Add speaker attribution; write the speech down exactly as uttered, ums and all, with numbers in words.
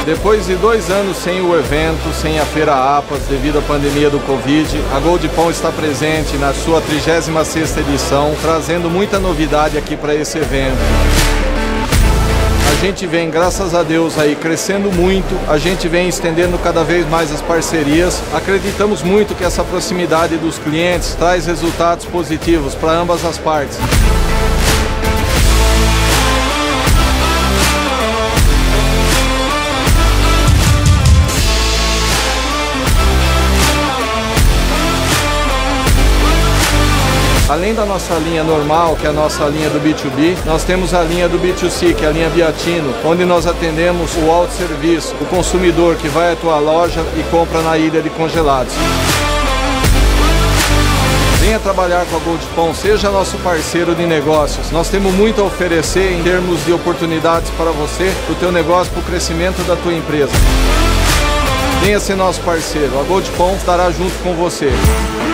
Speaker 1: Depois de dois anos sem o evento, sem a Feira APAS, devido à pandemia do Covid, a Gold Pond está presente na sua trigésima sexta edição, trazendo muita novidade aqui para esse evento. A gente vem, graças a Deus, aí crescendo muito, a gente vem estendendo cada vez mais as parcerias. Acreditamos muito que essa proximidade dos clientes traz resultados positivos para ambas as partes. Além da nossa linha normal, que é a nossa linha do B dois B, nós temos a linha do B dois C, que é a linha Biatino, onde nós atendemos o autosserviço, o consumidor que vai à tua loja e compra na ilha de congelados. Venha trabalhar com a Gold Pond, seja nosso parceiro de negócios. Nós temos muito a oferecer em termos de oportunidades para você, para o teu negócio, para o crescimento da tua empresa. Venha ser nosso parceiro, a Gold Pond estará junto com você.